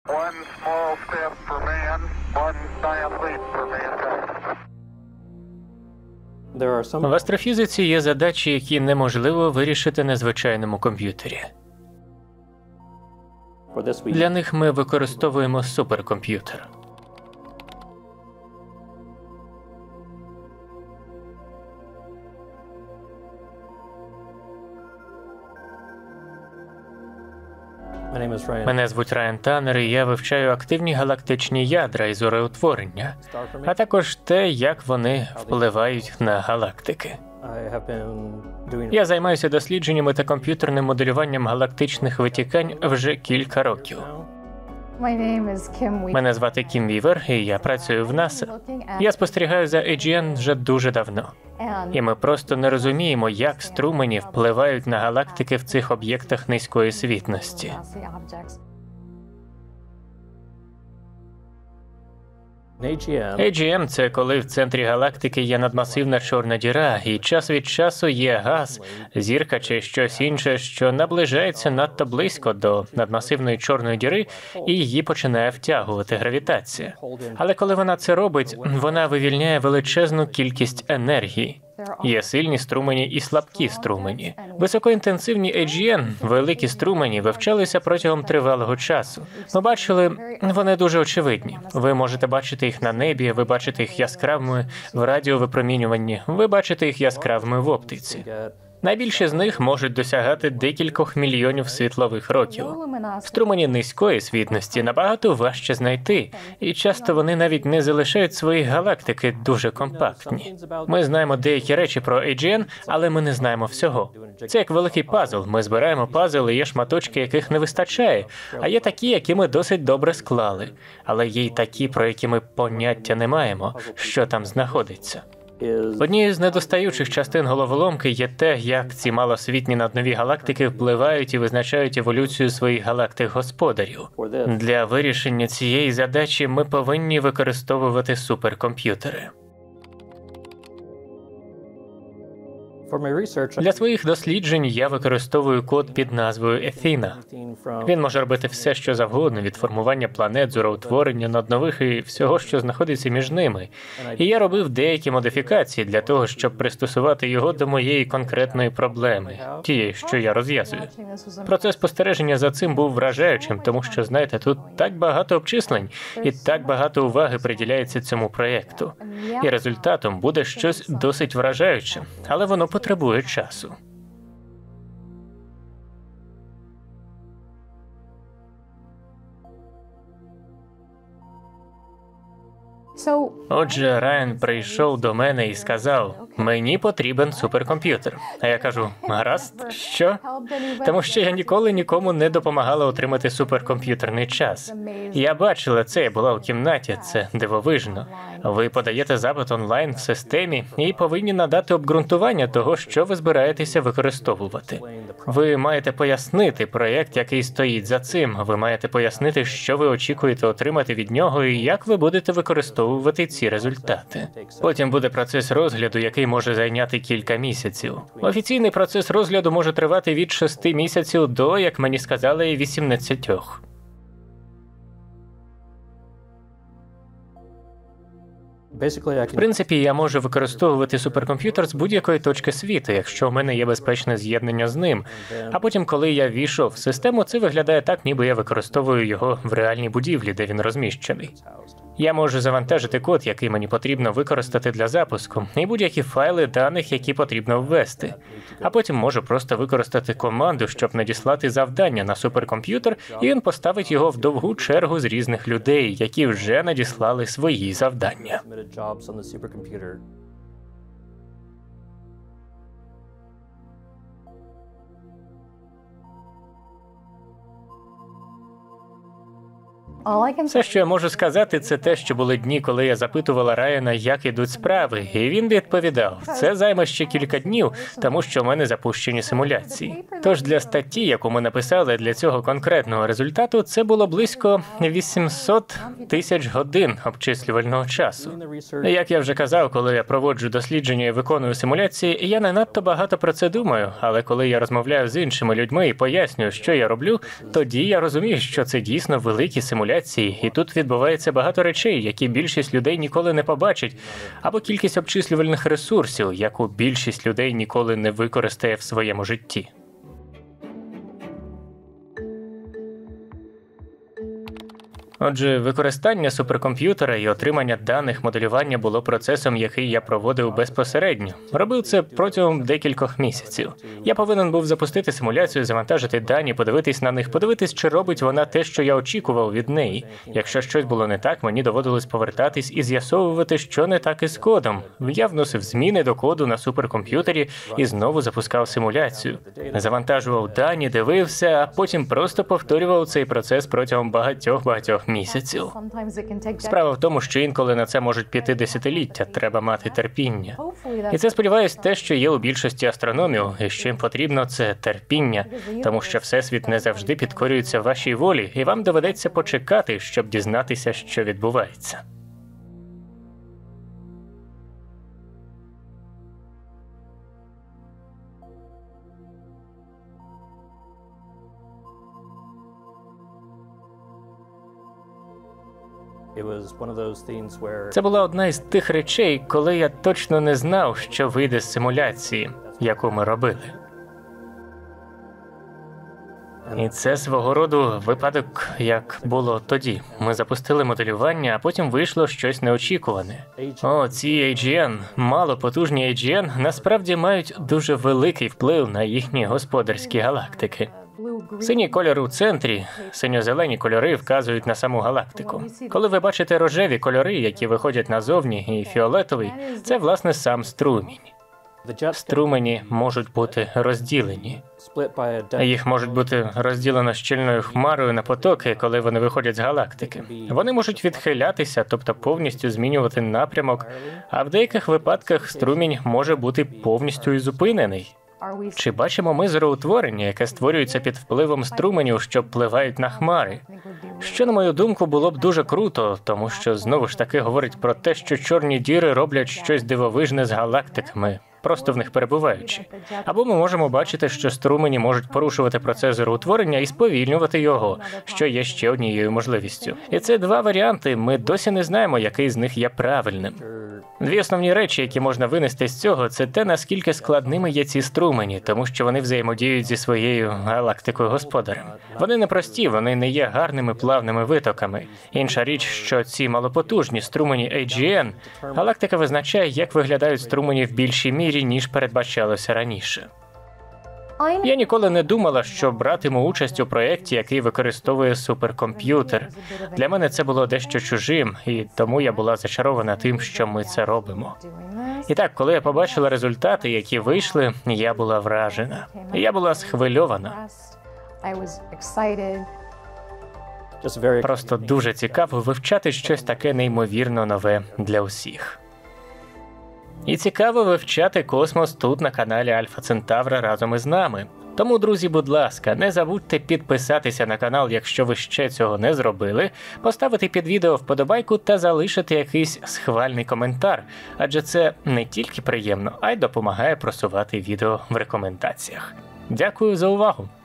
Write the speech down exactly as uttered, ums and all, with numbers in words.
One small step for man, one giant leap for mankind. В астрофізиці є задачі, які неможливо вирішити на звичайному комп'ютері. Для них ми використовуємо суперкомп'ютер. Мене звуть Райан Таннер, і я вивчаю активні галактичні ядра і зореутворення, а також те, як вони впливають на галактики. Я займаюся дослідженнями та комп'ютерним моделюванням галактичних витікань вже кілька років. Мене звати Кім Вівер, і я працюю в НАСА. Я спостерігаю за ей джі ен вже дуже давно. І ми просто не розуміємо, як струмені впливають на галактики в цих об'єктах низької світності. ей джі ем – це коли в центрі галактики є надмасивна чорна діра, і час від часу є газ, зірка чи щось інше, що наближається надто близько до надмасивної чорної діри, і її починає втягувати гравітація. Але коли вона це робить, вона вивільняє величезну кількість енергії. Є сильні струмені і слабкі струмені. Високоінтенсивні ей джі ен, великі струмені, вивчалися протягом тривалого часу. Ми бачили, вони дуже очевидні. Ви можете бачити їх на небі, ви бачите їх яскравими в радіовипромінюванні, ви бачите їх яскравими в оптиці. Найбільші з них можуть досягати декількох мільйонів світлових років. Струмені низької світності набагато важче знайти, і часто вони навіть не залишають свої галактики дуже компактні. Ми знаємо деякі речі про ей джі ен, але ми не знаємо всього. Це як великий пазл. Ми збираємо пазл, і є шматочки, яких не вистачає, а є такі, які ми досить добре склали. Але є й такі, про які ми поняття не маємо, що там знаходиться. Однією з недостаючих частин головоломки є те, як ці малосвітні наднові галактики впливають і визначають еволюцію своїх галактик-господарів. Для вирішення цієї задачі ми повинні використовувати суперкомп'ютери. Для своїх досліджень я використовую код під назвою Ефіна. Він може робити все, що завгодно, від формування планет, зороутворення наднових і всього, що знаходиться між ними. І я робив деякі модифікації для того, щоб пристосувати його до моєї конкретної проблеми, тієї, що я розв'язую. Процес спостереження за цим був вражаючим, тому що, знаєте, тут так багато обчислень і так багато уваги приділяється цьому проєкту. І результатом буде щось досить вражаюче, але воно потребує часу. Отже, Райан прийшов до мене і сказав, мені потрібен суперкомп'ютер. А я кажу, гаразд, що? Тому що я ніколи нікому не допомагала отримати суперкомп'ютерний час. Я бачила це, я була у кімнаті, це дивовижно. Ви подаєте запит онлайн в системі і повинні надати обґрунтування того, що ви збираєтеся використовувати. Ви маєте пояснити проєкт, який стоїть за цим. Ви маєте пояснити, що ви очікуєте отримати від нього і як ви будете використовувати ці результати. Потім буде процес розгляду, який може зайняти кілька місяців. Офіційний процес розгляду може тривати від шести місяців до, як мені сказали, вісімнадцятьох. В принципі, я можу використовувати суперкомп'ютер з будь-якої точки світу, якщо в мене є безпечне з'єднання з ним. А потім, коли я ввійшов в систему, це виглядає так, ніби я використовую його в реальній будівлі, де він розміщений. Я можу завантажити код, який мені потрібно використати для запуску, і будь-які файли даних, які потрібно ввести. А потім можу просто використати команду, щоб надіслати завдання на суперкомп'ютер, і він поставить його в довгу чергу з різних людей, які вже надіслали свої завдання. Все, що я можу сказати, це те, що були дні, коли я запитувала Райана, як ідуть справи, і він відповідав, це займе ще кілька днів, тому що в мене запущені симуляції. Тож для статті, яку ми написали для цього конкретного результату, це було близько вісімсот тисяч годин обчислювального часу. Як я вже казав, коли я проводжу дослідження і виконую симуляції, я не надто багато про це думаю, але коли я розмовляю з іншими людьми і пояснюю, що я роблю, тоді я розумію, що це дійсно великі симуляції, симуляції, і тут відбувається багато речей, які більшість людей ніколи не побачить, або кількість обчислювальних ресурсів, яку більшість людей ніколи не використає в своєму житті. Отже, використання суперкомп'ютера і отримання даних моделювання було процесом, який я проводив безпосередньо. Робив це протягом декількох місяців. Я повинен був запустити симуляцію, завантажити дані, подивитись на них, подивитись, чи робить вона те, що я очікував від неї. Якщо щось було не так, мені доводилось повертатись і з'ясовувати, що не так із кодом. Я вносив зміни до коду на суперкомп'ютері і знову запускав симуляцію. Завантажував дані, дивився, а потім просто повторював цей процес протягом багатьох-багатьох місяців. Справа в тому, що інколи на це можуть піти десятиліття, треба мати терпіння. І це, сподіваюсь, те, що є у більшості астрономів, і що їм потрібно, це терпіння, тому що Всесвіт не завжди підкорюється вашій волі, і вам доведеться почекати, щоб дізнатися, що відбувається. Це була одна із тих речей, коли я точно не знав, що вийде з симуляції, яку ми робили. І це свого роду випадок, як було тоді. Ми запустили моделювання, а потім вийшло щось неочікуване. О, ці ей джі ен, малопотужні ей джі ен, насправді мають дуже великий вплив на їхні господарські галактики. Синій кольор у центрі, синьо-зелені кольори вказують на саму галактику. Коли ви бачите рожеві кольори, які виходять назовні, і фіолетовий – це, власне, сам струмінь. Струмені можуть бути розділені. Їх можуть бути розділено щільною хмарою на потоки, коли вони виходять з галактики. Вони можуть відхилятися, тобто повністю змінювати напрямок, а в деяких випадках струмінь може бути повністю і зупинений. Чи бачимо ми зороутворення, яке створюється під впливом струменів, що впливають на хмари? Що, на мою думку, було б дуже круто, тому що, знову ж таки, говорить про те, що чорні діри роблять щось дивовижне з галактиками, просто в них перебуваючи. Або ми можемо бачити, що струмені можуть порушувати процес зороутворення і сповільнювати його, що є ще однією можливістю. І це два варіанти, ми досі не знаємо, який з них є правильним. Дві основні речі, які можна винести з цього, це те, наскільки складними є ці струмені, тому що вони взаємодіють зі своєю галактикою-господарем. Вони не прості, вони не є гарними плавними витоками. Інша річ, що ці малопотужні струмені ей джі ен, галактика визначає, як виглядають струмені в більшій мірі, ніж передбачалося раніше. Я ніколи не думала, що братиму участь у проєкті, який використовує суперкомп'ютер. Для мене це було дещо чужим, і тому я була зачарована тим, що ми це робимо. І так, коли я побачила результати, які вийшли, я була вражена. Я була схвильована. Просто дуже цікаво вивчати щось таке неймовірно нове для усіх. І цікаво вивчати космос тут на каналі Альфа Центавра разом із нами. Тому, друзі, будь ласка, не забудьте підписатися на канал, якщо ви ще цього не зробили, поставити під відео вподобайку та залишити якийсь схвальний коментар, адже це не тільки приємно, а й допомагає просувати відео в рекомендаціях. Дякую за увагу!